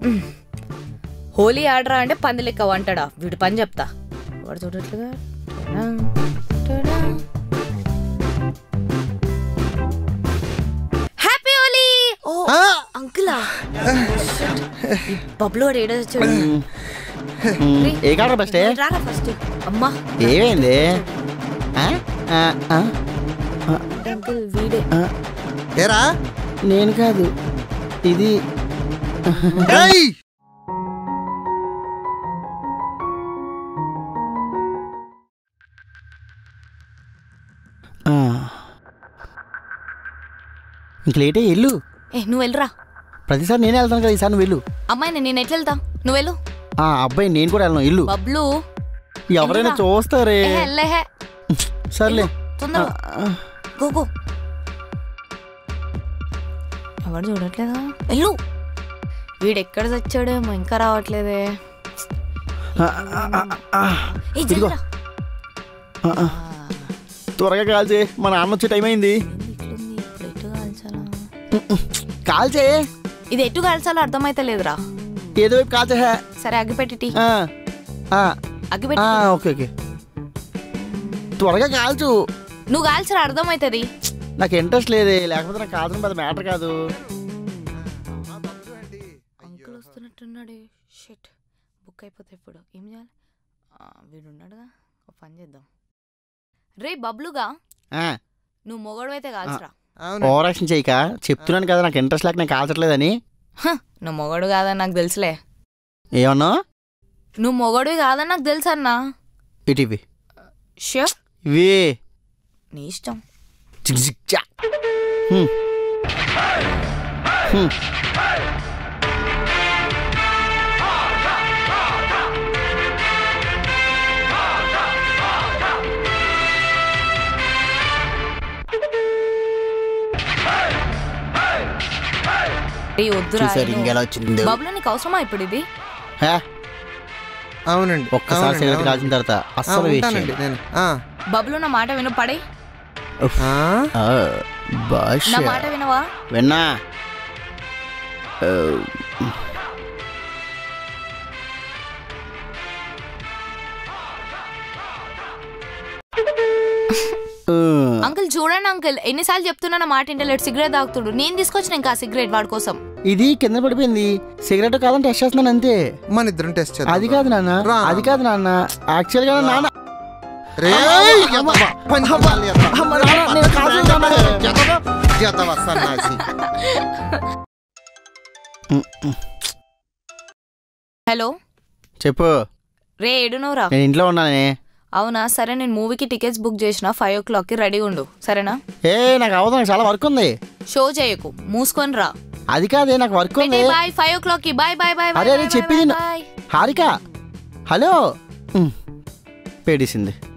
హోలీ ఆడరా అంటే పంది లెక్క వంటాడా వీడు పని చెప్తా వాడు చూడట్లుగా హ్యాపీ హోలీ ఓ అంకులా బబ్లు వాడు ఏడో వచ్చాడు ఏ కాడ బెస్ట్ రారా ఫస్ట్ అమ్మా ఏమైంది అంకుల్ వీడే ఏరా నేను కాదు ఇది ఇంక లేటే వెళ్ళు నువ్వు వెళ్ళరా ప్రతిసారి నేనే వెళ్తాను కదా ఈసారి నువ్వు వెళ్ళు అమ్మాయి నేను ఎట్లా వెళ్తా నువ్వు వెళ్ళు అబ్బాయి నేను కూడా వెళ్ళను ఇల్లు బబ్లు ఎవరైనా చూస్తారే సర్లే గో ఎవరు చూడట్లేదా వెళ్ళు వీడు ఎక్కడ చచ్చాడేమో ఇంకా రావట్లేదే త్వరగా కాల్చే మా నాన్న వచ్చే టైం అయింది కాల్చే ఇది ఎటు కాల్చాలో అర్థమైతే లేదురా ఏదో వైపు కాల్చే సరే అగ్గిపెట్టి ఓకే ఓకే త్వరగా కాల్చు నువ్వు కాల్చరా అర్థమవుతుంది నాకు ఇంట్రెస్ట్ లేదే లేకపోతే నాకు కాల్చడం పెద్ద మ్యాటర్ కాదు అంకుల్ వస్తున్నట్టున్నాడు షిట్ బుక్ అయిపోతే ఇప్పుడు ఏం చేయాలి వీడు ఉన్నాడుగా ఒక పని చేద్దాం రే బబ్లుగా నువ్వు మొగడు అయితే కాల్చరా ఓవర్ యాక్షన్ చేయక చెప్తున్నాను కదా నాకు ఇంట్రెస్ట్ లేక నేను కాల్చట్లేదని నువ్వు మొగడు కాదని నాకు తెలుసులే ఏమన్నా నువ్వు మొగడు కాదని నాకు తెలుసు అన్నా ఇటీవి షూర్ ఇవి నీ ఇష్టం బబ్లు నీకు అవసరమా ఇప్పుడు ఇది అవునండి ఒక్కసారి సిగరెట్ కాల్చిన తర్వాత అస్సలు బబ్లు నా మాట విను పడే నా మాట వినవా విన్నా అంకుల్ చూడండి అంకుల్ ఎన్నిసార్లు చెప్తున్నా నా మాట ఇంటలేడు సిగరెట్ తాగుతుడు నేను తీసుకొచ్చిన ఇంకా సిగరెట్ వాడి కోసం ఇది కింద పడిపోయింది సిగరెట్ కాదని టెస్ట్ చేస్తున్నాను అంతే మన ఇద్దరం టెస్ట్ చేద్దాం అది కాదు నాన్న అది కాదు నాన్న యాక్చువల్ గా నాన్న హలో చెప్పు రే ఏడునోరా నేను ఇంట్లో ఉన్నానే అవునా సరే నేను మూవీకి టికెట్స్ బుక్ చేసిన 5 o'clockకి రెడీ ఉండు సరేనా నాకు అవదు నాకు చాలా వర్క్ ఉంది షో చేయకు మూసుకొని రా అది కాదే నాకు వర్క్ ఉంది బాయ్ 5 o'clockకి బాయ్ బాయ్ బాయ్ అరే చెప్పింది హారిక హలో పేడిసింది